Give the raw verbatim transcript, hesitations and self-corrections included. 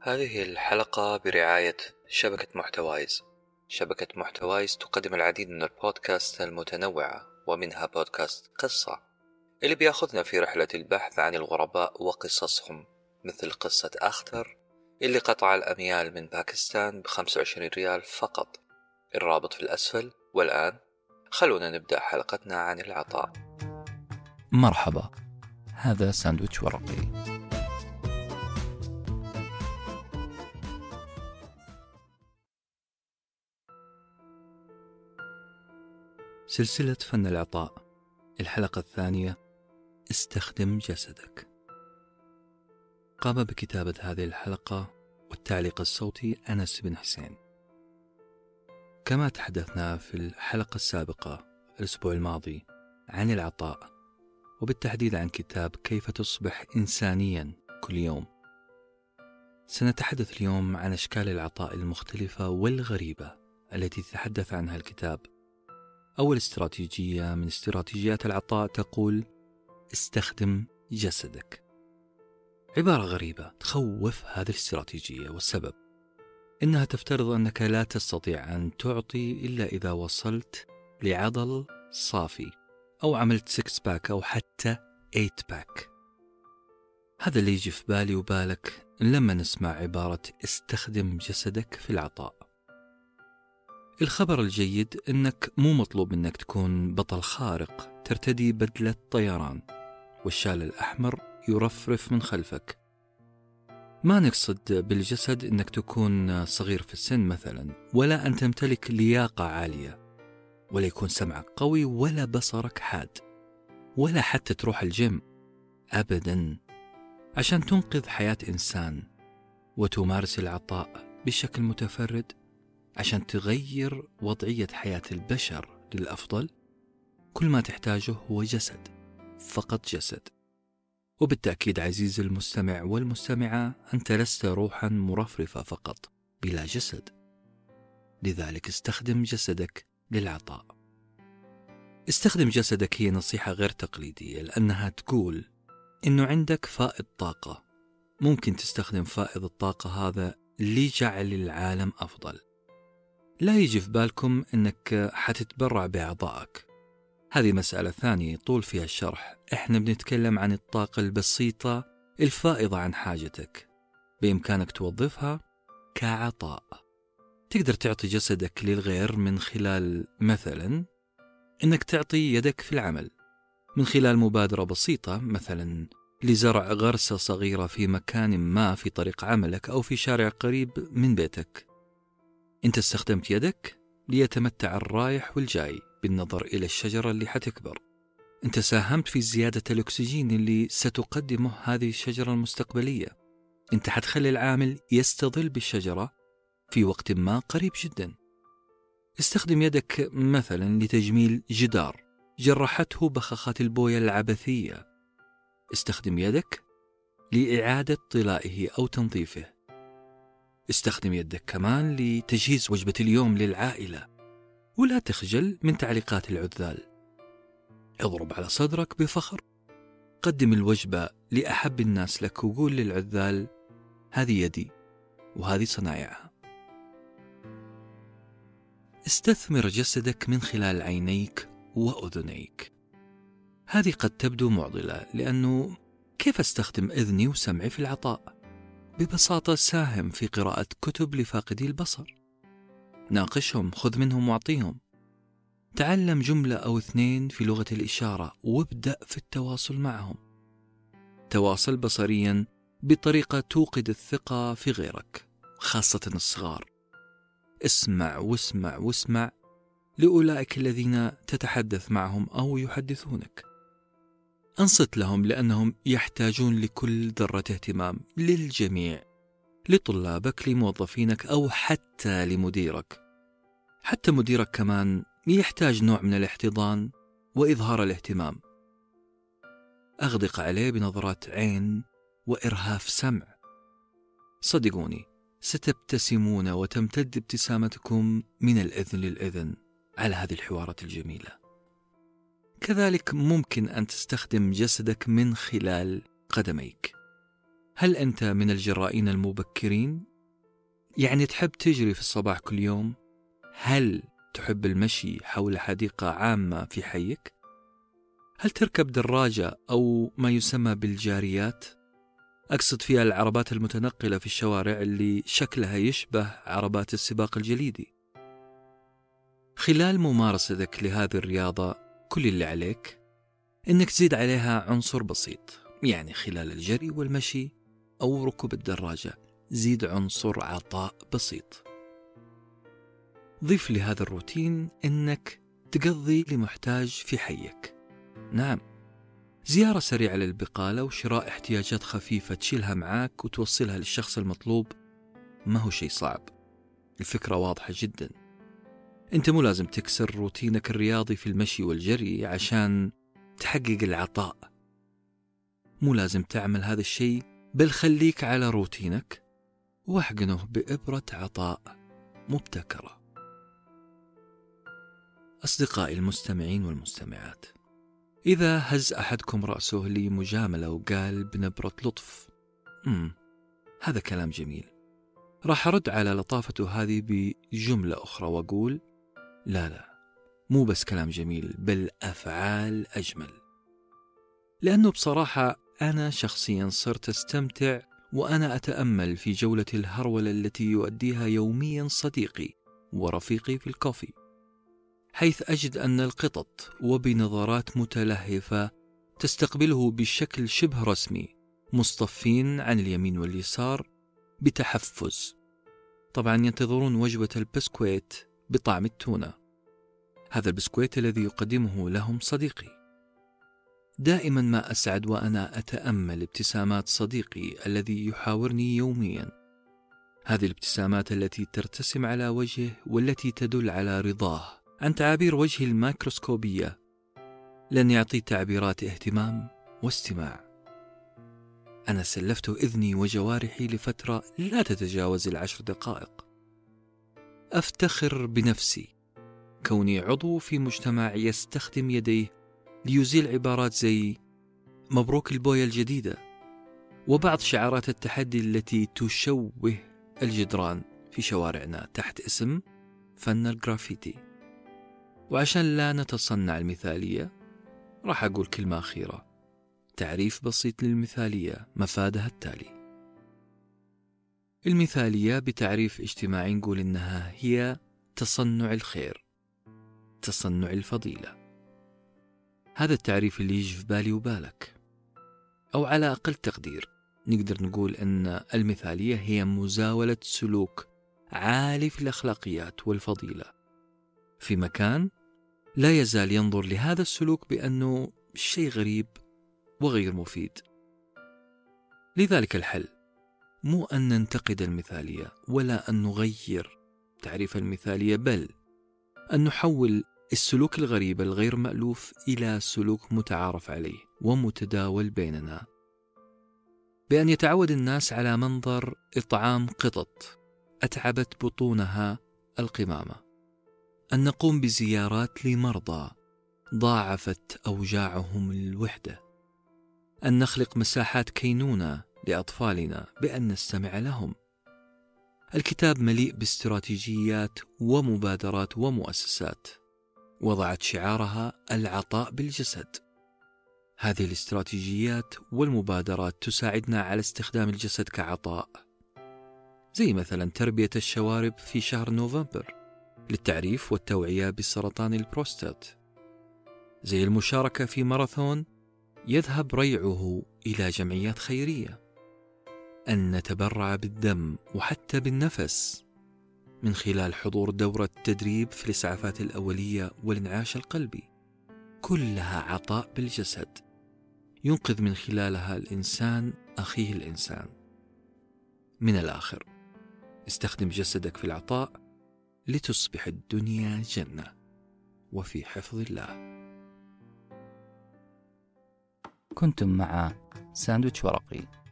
هذه الحلقة برعاية شبكة محتوايز. شبكة محتوايز تقدم العديد من البودكاست المتنوعة، ومنها بودكاست قصة اللي بياخذنا في رحلة البحث عن الغرباء وقصصهم، مثل قصة أختر اللي قطع الأميال من باكستان بخمسة وعشرين ريال فقط. الرابط في الأسفل. والآن خلونا نبدأ حلقتنا عن العطاء. مرحبا، هذا ساندويتش ورقي. سلسلة فن العطاء، الحلقة الثانية، استخدم جسدك. قام بكتابة هذه الحلقة والتعليق الصوتي أنس بن حسين. كما تحدثنا في الحلقة السابقة الأسبوع الماضي عن العطاء، وبالتحديد عن كتاب كيف تصبح إنسانيا كل يوم، سنتحدث اليوم عن أشكال العطاء المختلفة والغريبة التي تتحدث عنها الكتاب. أول استراتيجية من استراتيجيات العطاء تقول: استخدم جسدك. عبارة غريبة تخوف هذه الاستراتيجية، والسبب إنها تفترض أنك لا تستطيع أن تعطي إلا إذا وصلت لعضل صافي أو عملت سكس باك أو حتى ايت باك. هذا اللي يجي في بالي وبالك لما نسمع عبارة استخدم جسدك في العطاء. الخبر الجيد إنك مو مطلوب إنك تكون بطل خارق ترتدي بدلة طيران والشال الأحمر يرفرف من خلفك. ما نقصد بالجسد إنك تكون صغير في السن مثلا، ولا أن تمتلك لياقة عالية، ولا يكون سمعك قوي، ولا بصرك حاد، ولا حتى تروح الجيم أبدا. عشان تنقذ حياة إنسان وتمارس العطاء بشكل متفرد، عشان تغير وضعية حياة البشر للأفضل، كل ما تحتاجه هو جسد، فقط جسد. وبالتأكيد عزيزي المستمع والمستمعة، أنت لست روحا مرفرفة فقط بلا جسد، لذلك استخدم جسدك للعطاء. استخدم جسدك هي نصيحة غير تقليدية، لأنها تقول إنه عندك فائض طاقة، ممكن تستخدم فائض الطاقة هذا لجعل العالم أفضل. لا يجي في بالكم أنك حتتبرع بأعضائك، هذه مسألة ثانية طول فيها الشرح. إحنا بنتكلم عن الطاقة البسيطة الفائضة عن حاجتك، بإمكانك توظفها كعطاء. تقدر تعطي جسدك للغير من خلال مثلا أنك تعطي يدك في العمل، من خلال مبادرة بسيطة مثلا لزرع غرسة صغيرة في مكان ما في طريق عملك أو في شارع قريب من بيتك. أنت استخدمت يدك ليتمتع الرايح والجاي بالنظر إلى الشجرة اللي حتكبر. أنت ساهمت في زيادة الأكسجين اللي ستقدمه هذه الشجرة المستقبلية. أنت حتخلي العامل يستظل بالشجرة في وقت ما قريب جدا. استخدم يدك مثلا لتجميل جدار جرحته بخاخات البوية العبثية. استخدم يدك لإعادة طلائه أو تنظيفه. استخدم يدك كمان لتجهيز وجبة اليوم للعائلة، ولا تخجل من تعليقات العذال. اضرب على صدرك بفخر، قدم الوجبة لأحب الناس لك وقول للعذال: هذه يدي وهذه صنايعها. استثمر جسدك من خلال عينيك وأذنيك. هذه قد تبدو معضلة، لأنه كيف استخدم أذني وسمعي في العطاء؟ ببساطة ساهم في قراءة كتب لفاقدي البصر، ناقشهم، خذ منهم واعطيهم، تعلم جملة أو اثنين في لغة الإشارة وابدأ في التواصل معهم. تواصل بصريا بطريقة توقد الثقة في غيرك، خاصة الصغار. اسمع واسمع واسمع لأولئك الذين تتحدث معهم أو يحدثونك. انصت لهم لأنهم يحتاجون لكل ذرة اهتمام، للجميع، لطلابك، لموظفينك، أو حتى لمديرك. حتى مديرك كمان يحتاج نوع من الاحتضان وإظهار الاهتمام. أغدق عليه بنظرات عين وإرهاف سمع. صدقوني ستبتسمون وتمتد ابتسامتكم من الإذن للإذن على هذه الحوارات الجميلة. كذلك ممكن أن تستخدم جسدك من خلال قدميك. هل أنت من الجرائين المبكرين؟ يعني تحب تجري في الصباح كل يوم؟ هل تحب المشي حول حديقة عامة في حيك؟ هل تركب دراجة أو ما يسمى بالجاريات؟ أقصد فيها العربات المتنقلة في الشوارع اللي شكلها يشبه عربات السباق الجليدي. خلال ممارستك لهذه الرياضة كل اللي عليك إنك تزيد عليها عنصر بسيط، يعني خلال الجري والمشي أو ركوب الدراجة زيد عنصر عطاء بسيط. ضيف لهذا الروتين إنك تقضي لمحتاج في حيك. نعم، زيارة سريعة للبقالة وشراء احتياجات خفيفة تشيلها معاك وتوصلها للشخص المطلوب ما هو شيء صعب. الفكرة واضحة جدا. أنت مو لازم تكسر روتينك الرياضي في المشي والجري عشان تحقق العطاء. مو لازم تعمل هذا الشيء، بل خليك على روتينك واحقنه بإبرة عطاء مبتكرة. أصدقائي المستمعين والمستمعات، إذا هز أحدكم رأسه لي مجاملة وقال بنبرة لطف امم هذا كلام جميل، راح أرد على لطافته هذه بجملة أخرى وأقول لا لا، مو بس كلام جميل بل أفعال أجمل. لأنه بصراحة أنا شخصيا صرت أستمتع وأنا أتأمل في جولة الهرولة التي يؤديها يوميا صديقي ورفيقي في الكوفي، حيث أجد أن القطط وبنظرات متلهفة تستقبله بشكل شبه رسمي مصطفين عن اليمين واليسار بتحفز. طبعا ينتظرون وجبة البسكويت بطعم التونة، هذا البسكويت الذي يقدمه لهم صديقي. دائما ما أسعد وأنا أتأمل ابتسامات صديقي الذي يحاورني يوميا، هذه الابتسامات التي ترتسم على وجهه والتي تدل على رضاه عن تعابير وجهه الميكروسكوبية، لن يعطي تعبيرات اهتمام واستماع. أنا سلفت إذني وجوارحي لفترة لا تتجاوز العشر دقائق. أفتخر بنفسي كوني عضو في مجتمع يستخدم يديه ليزيل عبارات زي مبروك البوية الجديدة وبعض شعارات التحدي التي تشوه الجدران في شوارعنا تحت اسم فن الجرافيتي. وعشان لا نتصنع المثالية راح أقول كلمة أخيرة، تعريف بسيط للمثالية مفادها التالي. المثالية بتعريف اجتماعي نقول إنها هي تصنع الخير، تصنع الفضيلة. هذا التعريف اللي يجي في بالي وبالك، أو على أقل تقدير نقدر نقول أن المثالية هي مزاولة سلوك عالي في الأخلاقيات والفضيلة في مكان لا يزال ينظر لهذا السلوك بأنه شيء غريب وغير مفيد. لذلك الحل مو أن ننتقد المثالية ولا أن نغير تعريف المثالية، بل أن نحول السلوك الغريب الغير مألوف إلى سلوك متعارف عليه ومتداول بيننا، بأن يتعود الناس على منظر إطعام قطط أتعبت بطونها القمامة، أن نقوم بزيارات لمرضى ضاعفت أوجاعهم الوحدة، أن نخلق مساحات كينونة لأطفالنا بأن نستمع لهم. الكتاب مليء باستراتيجيات ومبادرات ومؤسسات وضعت شعارها العطاء بالجسد. هذه الاستراتيجيات والمبادرات تساعدنا على استخدام الجسد كعطاء، زي مثلا تربية الشوارب في شهر نوفمبر للتعريف والتوعية بسرطان البروستات، زي المشاركة في ماراثون يذهب ريعه إلى جمعيات خيرية، أن نتبرع بالدم وحتى بالنفس من خلال حضور دورة تدريب في الإسعافات الأولية والانعاش القلبي، كلها عطاء بالجسد ينقذ من خلالها الإنسان أخيه الإنسان. من الآخر، استخدم جسدك في العطاء لتصبح الدنيا جنة وفي حفظ الله. كنتم مع ساندويتش ورقي